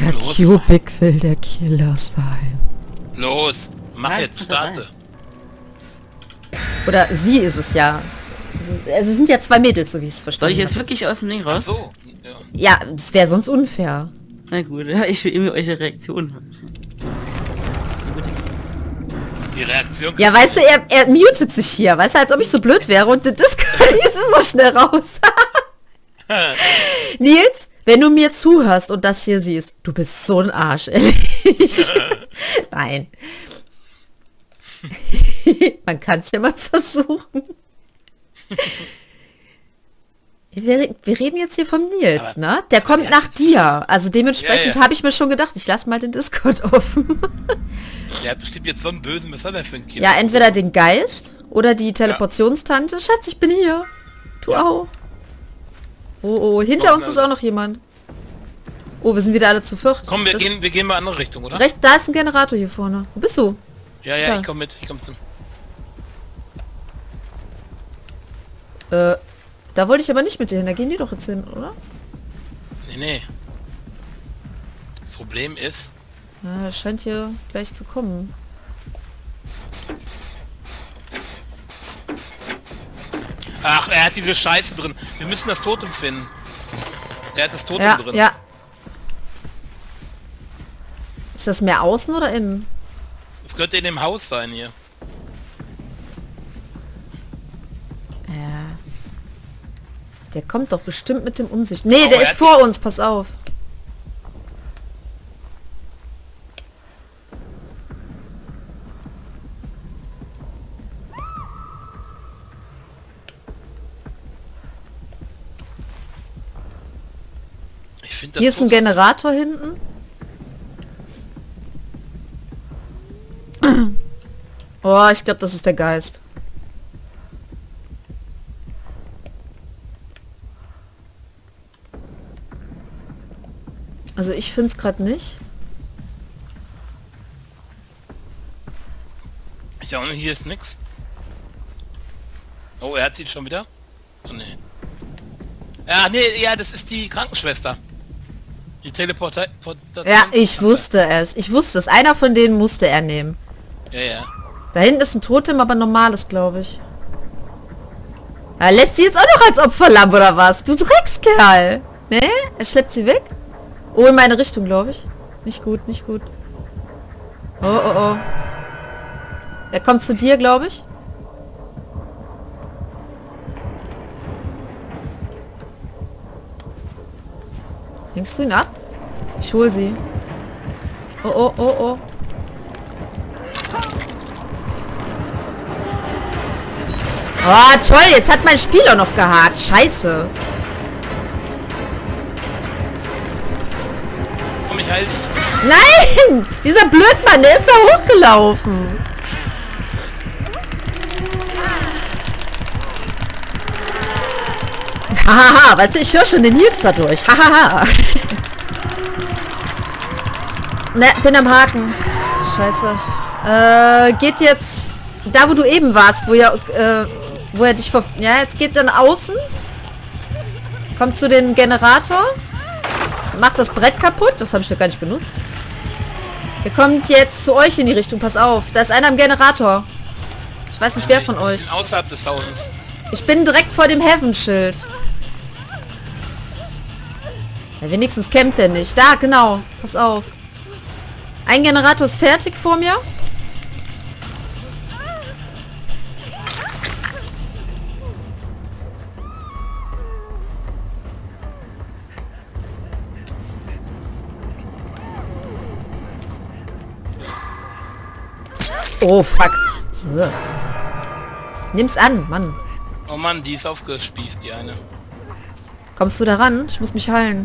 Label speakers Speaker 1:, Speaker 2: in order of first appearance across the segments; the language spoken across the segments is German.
Speaker 1: Der
Speaker 2: Los.
Speaker 1: Cubic will der Killer sein.
Speaker 2: Los, mach
Speaker 3: Ja,
Speaker 2: jetzt,
Speaker 3: jetzt kommt er
Speaker 2: starte.
Speaker 1: Oder sie ist es ja. Es sind ja zwei Mädels, so wie ich es
Speaker 3: Soll
Speaker 1: verstanden
Speaker 3: ich jetzt
Speaker 1: habe.
Speaker 3: wirklich aus dem Ding
Speaker 2: Ach
Speaker 3: raus?
Speaker 2: so, ja.
Speaker 1: Ja, das wäre sonst unfair.
Speaker 3: Na gut, ja, ich will irgendwie eure Reaktion hören.
Speaker 2: Die Reaktion...
Speaker 1: Ja, weißt du, er mutet sich hier. Weißt du, als ob ich so blöd wäre und das ist so schnell raus. Nils, wenn du mir zuhörst und das hier siehst, du bist so ein Arsch, ehrlich. Nein. Man kann es ja mal versuchen. Wir reden jetzt hier vom Nils,
Speaker 2: Aber
Speaker 1: ne? Der kommt nach dir. Also dementsprechend
Speaker 2: Ja.
Speaker 1: habe ich mir schon gedacht, ich lasse mal den Discord offen.
Speaker 2: Der hat bestimmt jetzt so einen bösen... Was hat er für ein Kind?
Speaker 1: Ja, entweder den Geist oder die Teleportionstante. Schatz, ich bin hier. Du auch. Oh, hinter uns ist auch noch jemand. Oh, wir sind wieder alle zu viert.
Speaker 2: Komm, wir gehen mal in eine andere Richtung, oder?
Speaker 1: Recht, da ist ein Generator hier vorne. Wo bist du?
Speaker 2: Ja,
Speaker 1: Da.
Speaker 2: ich komm mit, ich komm zum...
Speaker 1: Da wollte ich aber nicht mit dir hin. Da gehen die doch jetzt hin, oder?
Speaker 2: Nee. Das Problem ist...
Speaker 1: Ja, das scheint hier gleich zu kommen.
Speaker 2: Ach, er hat diese Scheiße drin. Wir müssen das Totem finden. Er hat das Totem
Speaker 1: Ja,
Speaker 2: drin.
Speaker 1: ja. Ist das mehr außen oder innen?
Speaker 2: Das könnte in dem Haus sein hier.
Speaker 1: Ja. Der kommt doch bestimmt mit dem Unsicht. Nee,
Speaker 2: Aber
Speaker 1: der
Speaker 2: er
Speaker 1: ist
Speaker 2: hat-
Speaker 1: vor uns. Pass auf.
Speaker 2: Ich finde das
Speaker 1: Hier ist ein
Speaker 2: Totem...
Speaker 1: Generator hinten. Oh, ich glaube, das ist der Geist. Also ich finde es gerade nicht.
Speaker 2: Ja, und hier ist nix. Oh, er hat sie schon wieder? Oh, nee. Ja, nee, ja, das ist die Krankenschwester. Die Teleportation.
Speaker 1: Ja, ich wusste es. Ich wusste es. Einer von denen musste er nehmen.
Speaker 2: Ja.
Speaker 1: Da hinten ist ein Totem, aber normales, glaube ich. Ja, lässt sie jetzt auch noch als Opferlamm oder was? Du Dreckskerl. Ne? Er schleppt sie weg. Oh, in meine Richtung, glaube ich. Nicht gut, nicht gut. Oh. Er kommt zu dir, glaube ich. Hängst du ihn ab? Ich hol sie. Oh. Oh, toll, jetzt hat mein Spiel auch noch gehakt. Scheiße.
Speaker 2: Komm, ich heil dich.
Speaker 1: Nein! Dieser Blödmann, der ist da hochgelaufen. Hahaha, weißt du, ich höre schon den Nils dadurch. Hahaha. Ne, bin am Haken. Scheiße. Geht jetzt da, wo du eben warst, wo er dich vor... Ja, jetzt geht dann außen. Kommt zu den Generator. Macht das Brett kaputt. Das habe ich doch gar nicht benutzt. Er kommt jetzt zu euch in die Richtung. Pass auf. Da ist einer am Generator. Ich weiß nicht, wer von euch.
Speaker 2: Ich bin außerhalb des Hauses.
Speaker 1: Ich bin direkt vor dem Heaven-Schild. Ja, wenigstens campt der nicht. Da, genau. Pass auf. Ein Generator ist fertig vor mir. Oh, fuck. Nimm's an, Mann.
Speaker 2: Oh Mann, die ist aufgespießt, die eine.
Speaker 1: Kommst du da ran? Ich muss mich heilen.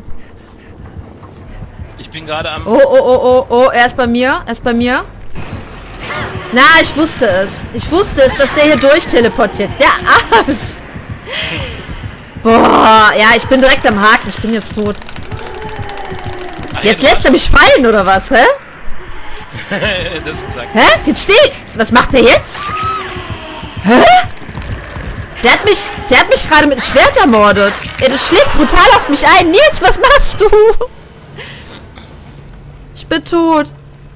Speaker 2: Ich bin gerade am...
Speaker 1: Oh, er ist bei mir. Er ist bei mir. Na, ich wusste es. Ich wusste es, dass der hier durchteleportiert. Der Arsch. Boah, ja, ich bin direkt am Haken. Ich bin jetzt tot.
Speaker 2: Ach,
Speaker 1: Jetzt
Speaker 2: ja,
Speaker 1: lässt er mich fallen, oder was, hä?
Speaker 2: das sagt...
Speaker 1: Hä? Jetzt steht... Was macht der jetzt? Hä? Der hat mich gerade mit dem Schwert ermordet. Ja, das schlägt brutal auf mich ein. Nils, was machst du? Ich bin tot.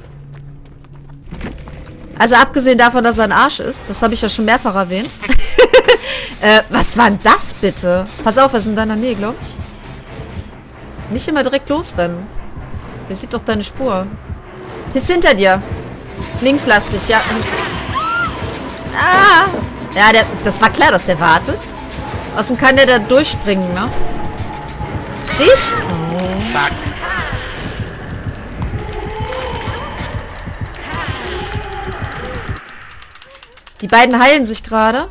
Speaker 1: Also abgesehen davon, dass er ein Arsch ist. Das habe ich ja schon mehrfach erwähnt. Was war denn das bitte? Pass auf, wir sind in deiner Nähe, glaube ich. Nicht immer direkt losrennen. Der sieht doch deine Spur. Hier ist hinter dir. Links lastig, ja. Ah! Ja, das war klar, dass der wartet. Außerdem kann der da durchspringen, ne? Dich? Oh.
Speaker 2: Zack.
Speaker 1: Die beiden heilen sich gerade.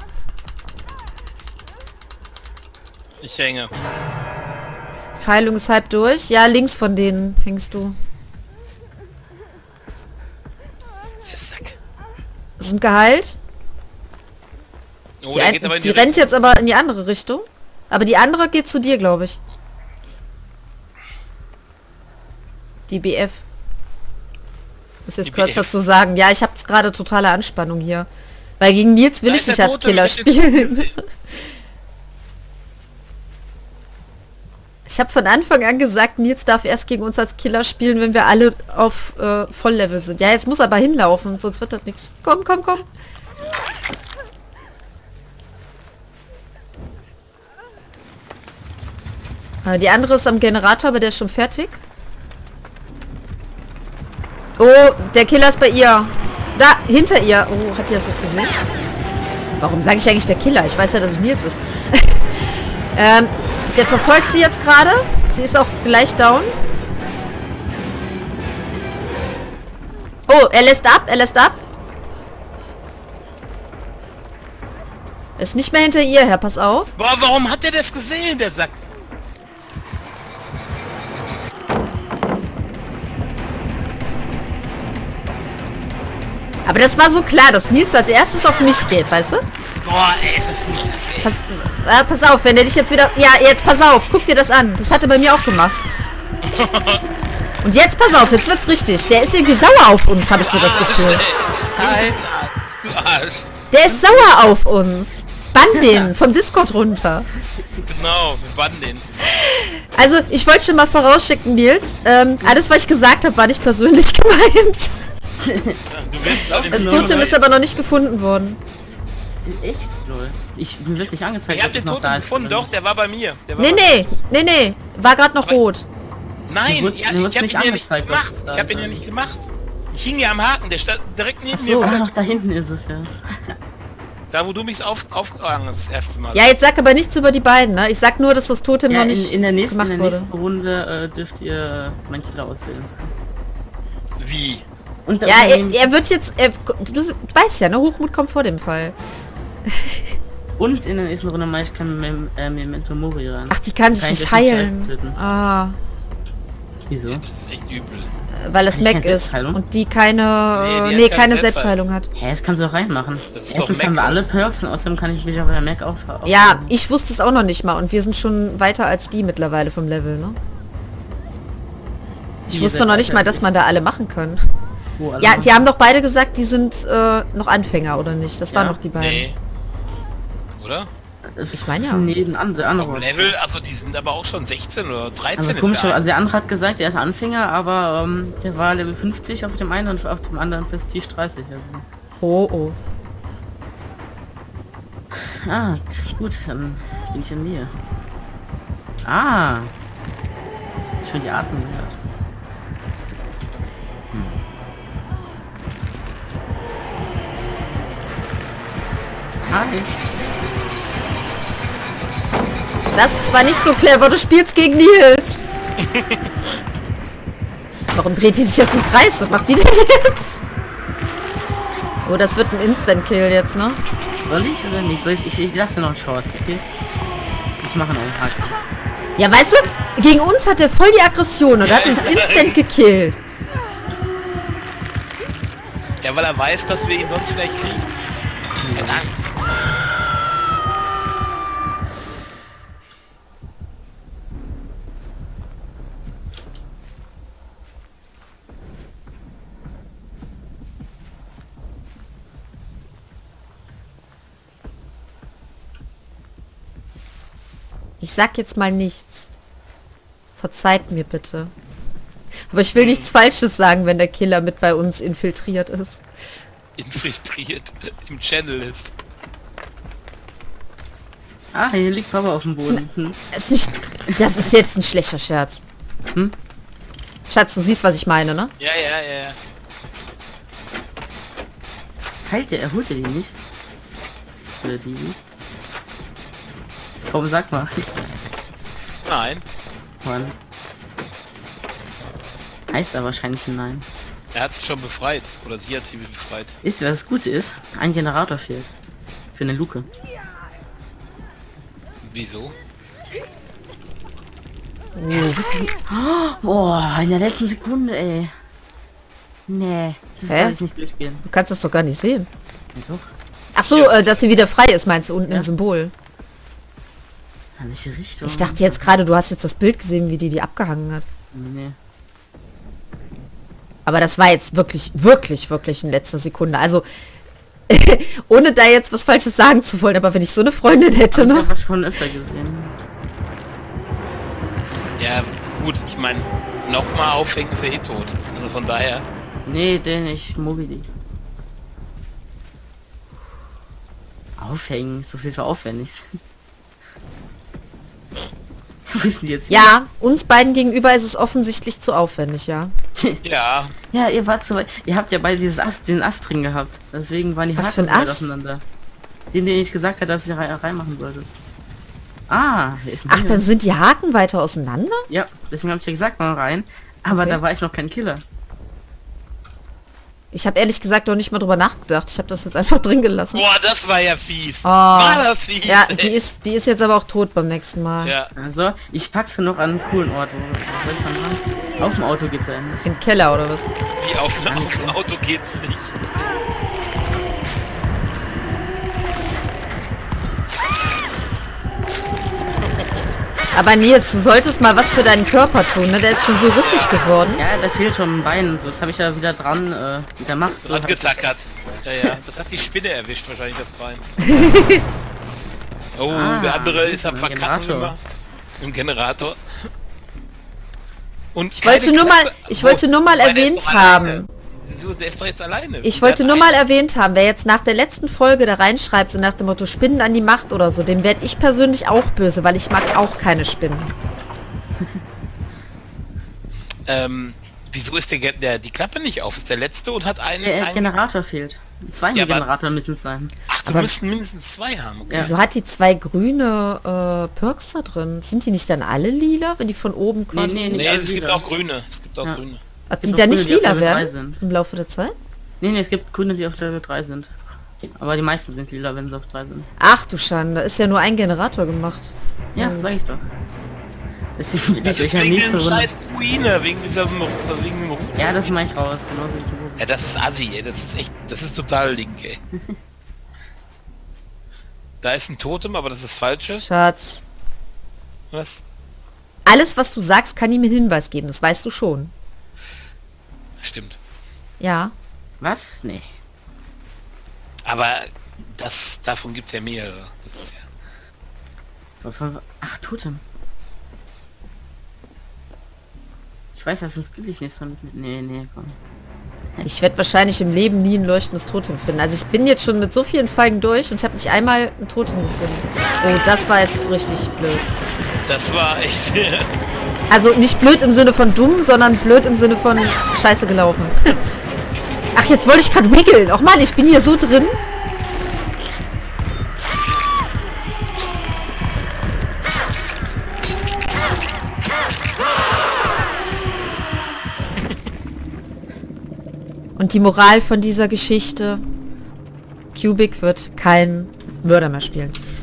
Speaker 2: Ich hänge.
Speaker 1: Heilung ist halb durch. Ja, links von denen hängst du.
Speaker 2: Sack.
Speaker 1: Sind geheilt.
Speaker 2: Oh,
Speaker 1: Die,
Speaker 2: der geht aber in
Speaker 1: die rennt jetzt aber in die andere Richtung. Aber die andere geht zu dir, glaube ich. Die BF. Muss jetzt
Speaker 2: Die
Speaker 1: kurz
Speaker 2: BF.
Speaker 1: dazu sagen. Ja, ich habe gerade totale Anspannung hier. Weil gegen Nils will
Speaker 2: Da
Speaker 1: ich
Speaker 2: ist
Speaker 1: nicht
Speaker 2: der
Speaker 1: als
Speaker 2: Tote,
Speaker 1: Killer
Speaker 2: mit den
Speaker 1: spielen. Ich habe von Anfang an gesagt, Nils darf erst gegen uns als Killer spielen, wenn wir alle auf Volllevel sind. Ja, jetzt muss er aber hinlaufen, sonst wird das nichts. Komm, komm, komm. Die andere ist am Generator, aber der ist schon fertig. Oh, der Killer ist bei ihr. Da, hinter ihr. Oh, hat die das gesehen? Warum sage ich eigentlich der Killer? Ich weiß ja, dass es Nils ist. Der verfolgt sie jetzt gerade. Sie ist auch gleich down. Oh, er lässt ab, er lässt ab. Ist nicht mehr hinter ihr her, pass auf.
Speaker 2: Boah, warum hat der das gesehen, der Sack?
Speaker 1: Aber das war so klar, dass Nils als erstes auf mich geht, weißt du?
Speaker 2: Boah, ey, ist das nicht.
Speaker 1: Pass auf, wenn der dich jetzt wieder... Ja, jetzt pass auf, guck dir das an. Das hat er bei mir auch gemacht. Und jetzt pass auf, jetzt wird's richtig. Der ist irgendwie sauer auf uns, habe ich so das Gefühl.
Speaker 2: Hi. Du Arsch.
Speaker 1: Der ist sauer auf uns. Bann den vom Discord runter.
Speaker 2: Genau, wir bannen den.
Speaker 1: Also, ich wollte schon mal vorausschicken, Nils. Alles, was ich gesagt habe, war nicht persönlich gemeint.
Speaker 2: Du willst auch
Speaker 1: Das Totem ist aber noch nicht gefunden worden.
Speaker 3: Echt? Lol. Mir wird nicht angezeigt.
Speaker 2: Ich hab den Toten gefunden, doch, der war bei mir. Der war
Speaker 1: Nee. War gerade noch rot.
Speaker 2: Nein,
Speaker 3: Mir
Speaker 2: ja,
Speaker 3: wird's
Speaker 2: ich hab
Speaker 3: nicht
Speaker 2: ihn ja nicht
Speaker 3: angezeigt,
Speaker 2: gemacht.
Speaker 3: was da
Speaker 2: Ich hab ihn
Speaker 3: ist.
Speaker 2: ja nicht gemacht. Ich hing ja am Haken, der stand direkt neben
Speaker 1: so.
Speaker 2: mir.
Speaker 3: Ach, da hinten ist es ja.
Speaker 2: Da, wo du mich aufgehangen hast, das erste Mal.
Speaker 1: Ja, jetzt sag aber nichts über die beiden, ne? Ich sag nur, dass das Totem noch nicht
Speaker 3: in der nächsten
Speaker 1: gemacht wurde.
Speaker 3: Runde dürft ihr meinen Killer auswählen.
Speaker 2: Wie?
Speaker 3: Und
Speaker 1: Ja, er wird jetzt... du weißt ja, ne? Hochmut kommt vor dem Fall.
Speaker 3: Und in der nächsten Runde mache ich kein Memento Mori ran.
Speaker 1: Ach, die kann sich
Speaker 3: Kann ich
Speaker 1: nicht
Speaker 3: das nicht
Speaker 1: heilen.
Speaker 3: töten?
Speaker 1: Ah,
Speaker 3: Wieso?
Speaker 2: Das ist echt übel.
Speaker 1: weil es
Speaker 3: Die
Speaker 1: Mac
Speaker 3: keine
Speaker 1: ist.
Speaker 3: Selbstheilung?
Speaker 1: Und die keine...
Speaker 2: Nee, die
Speaker 1: Nee,
Speaker 2: hat keine
Speaker 1: keine Selbstheilung hat.
Speaker 3: Hä, das kannst du auch reinmachen.
Speaker 2: Das ist
Speaker 3: Erstens
Speaker 2: doch
Speaker 3: haben wir
Speaker 2: Mac.
Speaker 3: alle Perks und außerdem kann ich mich auf der Mac auf.
Speaker 1: Ja, ich wusste es auch noch nicht mal. Und wir sind schon weiter als die mittlerweile vom Level, ne? Ich
Speaker 3: Ihr
Speaker 1: wusste
Speaker 3: seid
Speaker 1: noch nicht
Speaker 3: weiter
Speaker 1: mal,
Speaker 3: als
Speaker 1: dass
Speaker 3: ich.
Speaker 1: man da alle machen kann.
Speaker 3: Wo alle
Speaker 1: Ja,
Speaker 3: machen.
Speaker 1: die haben doch beide gesagt, die sind noch Anfänger, oder nicht? Das waren
Speaker 3: Ja.
Speaker 1: noch die beiden.
Speaker 2: Nee. Oder?
Speaker 1: Ich meine ja.
Speaker 3: Nee, ein andere.
Speaker 2: Vom Level, also die sind aber auch schon 16 oder 13
Speaker 3: Also
Speaker 2: ist
Speaker 3: komisch,
Speaker 2: der
Speaker 3: also der andere hat gesagt, er ist Anfänger, aber der war Level 50 auf dem einen und auf dem anderen Prestige 30. Also.
Speaker 1: Oh.
Speaker 3: Ah, gut, dann bin ich in Nähe. Ah. Schon die Atem gehört. Hi.
Speaker 1: Das war nicht so clever. Du spielst gegen Nils. Warum dreht die sich jetzt im Kreis? Was macht die denn jetzt? Oh, das wird ein Instant-Kill jetzt, ne?
Speaker 3: Soll ich oder nicht? Ich lasse dir noch eine Chance, okay? Ich mache noch einen Hack.
Speaker 1: Ja, weißt du, gegen uns hat er voll die Aggression und hat uns instant gekillt.
Speaker 2: Ja, weil er weiß, dass wir ihn sonst vielleicht kriegen. Er hat Angst.
Speaker 1: Ich sag jetzt mal nichts. Verzeiht mir bitte. Aber ich will nichts Falsches sagen, wenn der Killer mit bei uns infiltriert ist.
Speaker 2: Infiltriert im Channel ist.
Speaker 3: Ah, hier liegt Papa auf dem Boden. Hm.
Speaker 1: Das ist jetzt ein schlechter Scherz.
Speaker 3: Hm?
Speaker 1: Schatz, du siehst, was ich meine, ne?
Speaker 2: Ja.
Speaker 3: Halt, er holt die nicht. Oder die? Komm, sag mal.
Speaker 2: Nein.
Speaker 3: Mann. Heißt er wahrscheinlich nein.
Speaker 2: Er hat sich schon befreit. Oder sie hat sie befreit.
Speaker 3: Ist, was das Gute ist? Ein Generator fehlt. Für eine Luke.
Speaker 2: Wieso?
Speaker 3: Boah, in der letzten Sekunde, ey. Nee, das soll ich nicht durchgehen.
Speaker 1: Du kannst das doch gar nicht sehen.
Speaker 3: Ja, doch.
Speaker 1: Ach so, dass sie wieder frei ist, meinst du, unten im Symbol.
Speaker 3: In welche Richtung?
Speaker 1: Ich dachte jetzt gerade, du hast jetzt das Bild gesehen, wie die abgehangen hat.
Speaker 3: Nee.
Speaker 1: Aber das war jetzt wirklich in letzter Sekunde. Also, ohne da jetzt was Falsches sagen zu wollen, aber wenn ich so eine Freundin hätte,
Speaker 3: Ich
Speaker 1: ne?
Speaker 3: habe schon öfter gesehen.
Speaker 2: Ja, gut, ich meine, nochmal aufhängen ist er eh tot. Also von daher.
Speaker 3: Nee, den nicht. Mobili. Aufhängen, ist so viel für aufwendig. Wo ist denn die jetzt hin?
Speaker 1: Ja, uns beiden gegenüber ist es offensichtlich zu aufwendig, ja.
Speaker 2: Ja.
Speaker 3: Ja, ihr wart so weit. Ihr habt ja beide den Ast drin gehabt. Deswegen waren die
Speaker 1: Was
Speaker 3: Haken
Speaker 1: für ein
Speaker 3: so weit
Speaker 1: Ast?
Speaker 3: auseinander. Den ich gesagt habe, dass ihr reinmachen solltet. Ah, hier ist ein
Speaker 1: Ach,
Speaker 3: Ding.
Speaker 1: dann sind die Haken weiter auseinander?
Speaker 3: Ja, deswegen habe ich ja gesagt, mal rein. Aber
Speaker 1: Okay.
Speaker 3: da war ich noch kein Killer.
Speaker 1: Ich habe ehrlich gesagt noch nicht mal drüber nachgedacht. Ich habe das jetzt einfach drin gelassen.
Speaker 2: Boah, das war ja fies.
Speaker 1: Oh.
Speaker 2: War das fies?
Speaker 1: Ja,
Speaker 2: ey.
Speaker 1: die ist jetzt aber auch tot beim nächsten Mal.
Speaker 2: Ja.
Speaker 3: Also, ich pack's noch an einen coolen Ort. Wo soll ich dann ran? Auf dem Auto geht's ja nicht.
Speaker 1: In den Keller oder was?
Speaker 2: Wie auf ein Auto geht's nicht.
Speaker 1: Aber Nils, du solltest mal was für deinen Körper tun, ne? Der ist schon so rissig geworden.
Speaker 3: Ja, da fehlt schon ein Bein. So, das habe ich ja wieder dran wieder macht. So,
Speaker 2: Hat getackert. Ja. Das hat die Spinne erwischt, wahrscheinlich das Bein. Oh, der andere ist am
Speaker 3: im
Speaker 2: Verkacken
Speaker 3: Generator.
Speaker 2: immer. Im Generator. Und
Speaker 1: Ich wollte nur mal erwähnt haben.
Speaker 2: Wieso? Der ist doch jetzt alleine.
Speaker 1: Ich wollte nur mal erwähnt haben, wer jetzt nach der letzten Folge da reinschreibt, so nach dem Motto Spinnen an die Macht oder so, dem werde ich persönlich auch böse, weil ich mag auch keine Spinnen.
Speaker 2: Wieso ist die Klappe nicht auf? Ist der letzte und hat einen...
Speaker 3: Der Generator fehlt. Zwei
Speaker 2: Ja, aber-
Speaker 3: Generator müssen es sein.
Speaker 2: Ach, du müssten mindestens zwei haben. Okay.
Speaker 3: Ja.
Speaker 1: Wieso hat die zwei grüne Perks da drin? Sind die nicht dann alle lila, wenn die von oben quasi...
Speaker 3: Nee,
Speaker 2: Nee,
Speaker 3: alle
Speaker 2: es gibt
Speaker 3: lila.
Speaker 2: auch grüne. Es gibt auch
Speaker 3: Ja.
Speaker 2: grüne.
Speaker 1: Ach, die
Speaker 3: Gibt
Speaker 1: dann
Speaker 3: auch
Speaker 1: nicht
Speaker 3: grüne, die auf
Speaker 1: lila
Speaker 3: Level 3
Speaker 1: werden
Speaker 3: sind.
Speaker 1: im Laufe der Zeit?
Speaker 3: Nee, es gibt Grüne, die auf Level 3 sind. Aber die meisten sind lila, wenn sie auf 3 sind.
Speaker 1: Ach du Schande, ist ja nur ein Generator gemacht.
Speaker 3: Ja, sag ich doch. Deswegen bin
Speaker 2: Das
Speaker 3: ich
Speaker 2: ist
Speaker 3: euch am
Speaker 2: wegen
Speaker 3: nächsten
Speaker 2: den
Speaker 3: Runde.
Speaker 2: scheiß Ruine, wegen dem...
Speaker 3: Ja, das mach ich raus, genauso wie zum
Speaker 2: Ja, das ist assi, ey. Das ist echt... Das ist total link, ey. Da ist ein Totem, aber das ist falsche.
Speaker 1: Schatz,
Speaker 2: Was?
Speaker 1: alles was du sagst, kann ihm einen Hinweis geben, das weißt du schon.
Speaker 2: Stimmt.
Speaker 1: Ja.
Speaker 3: Was? Nee.
Speaker 2: Aber davon gibt's ja mehrere. Das ist ja...
Speaker 3: Ach, Totem. Ich weiß, was das gibt ich nicht von... Nee, komm.
Speaker 1: Ich werde wahrscheinlich im Leben nie ein leuchtendes Totem finden. Also ich bin jetzt schon mit so vielen Folgen durch und ich habe nicht einmal ein Totem gefunden. Oh, das war jetzt richtig blöd.
Speaker 2: Das war echt...
Speaker 1: Also nicht blöd im Sinne von dumm, sondern blöd im Sinne von scheiße gelaufen. Ach, jetzt wollte ich gerade wiggeln. Och Mann, ich bin hier so drin. Und die Moral von dieser Geschichte: Cubic wird kein Mörder mehr spielen.